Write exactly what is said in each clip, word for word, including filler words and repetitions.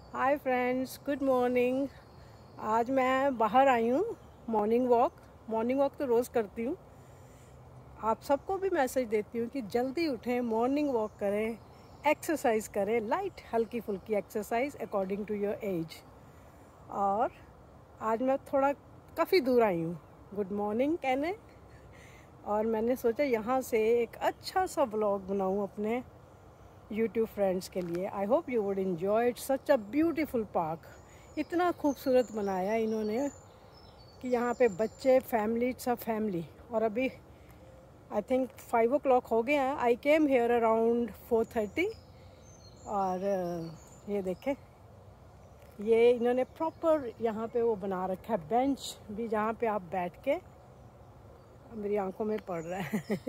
Hi friends, good morning. आज मैं बाहर आई हूँ मॉर्निंग वॉक। मॉर्निंग वॉक तो रोज़ करती हूँ। आप सबको भी मैसेज देती हूँ कि जल्दी उठें, मॉर्निंग वॉक करें, एक्सरसाइज करें, लाइट हल्की फुल्की exercise according to your age. और आज मैं थोड़ा काफ़ी दूर आई हूँ गुड मॉर्निंग कहने, और मैंने सोचा यहाँ से एक अच्छा सा व्लॉग बनाऊँ अपने यूट्यूब फ्रेंड्स के लिए। I hope you would enjoy it. Such a beautiful park, इतना खूबसूरत बनाया इन्होंने कि यहाँ पे बच्चे, फैमिली, सब फैमिली। और अभी I think five o'clock हो गए हैं। I came here around four thirty. और ये देखें, ये इन्होंने प्रॉपर यहाँ पे वो बना रखा है, बेंच भी, जहाँ पे आप बैठ के, मेरी आंखों में पड़ रहा है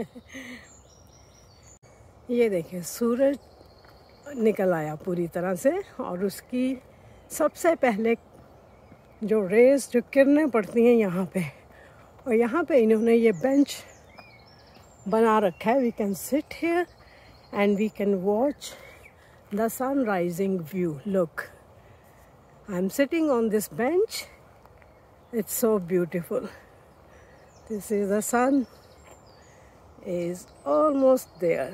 ये देखें, सूरज निकल आया पूरी तरह से, और उसकी सबसे पहले जो रेस, जो किरणें पड़ती हैं यहाँ पे, और यहाँ पे इन्होंने ये बेंच बना रखा है। We can sit here and we can watch the sun rising view. Look, I am sitting on this bench, it's so beautiful. This is the sun is almost there.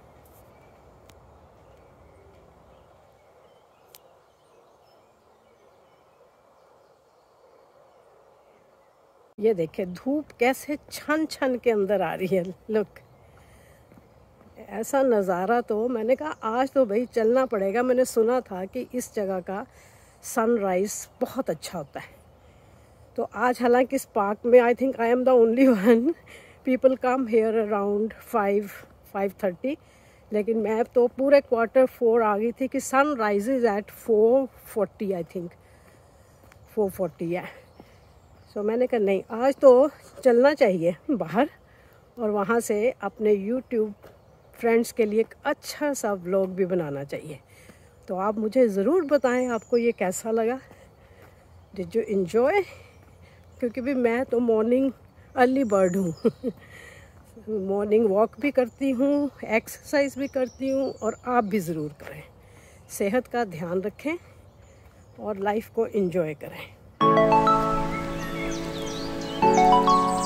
ये देखे धूप कैसे छन छन के अंदर आ रही है। लुक, ऐसा नज़ारा तो मैंने कहा आज तो भाई चलना पड़ेगा। मैंने सुना था कि इस जगह का सनराइज बहुत अच्छा होता है। तो आज हालांकि इस पार्क में I think I am the only one, people come here around five five thirty, लेकिन मैं तो पूरे क्वार्टर फोर आ गई थी कि sun rises at four forty, I think four forty है। सो so, मैंने कहा नहीं, आज तो चलना चाहिए बाहर, और वहाँ से अपने यूट्यूब फ्रेंड्स के लिए एक अच्छा सा व्लॉग भी बनाना चाहिए। तो आप मुझे ज़रूर बताएं आपको ये कैसा लगा। Did you enjoy? क्योंकि भी मैं तो मॉर्निंग अर्ली बर्ड हूँ मॉर्निंग वॉक भी करती हूँ, एक्सरसाइज भी करती हूँ, और आप भी ज़रूर करें। सेहत का ध्यान रखें और लाइफ को एंजॉय करें।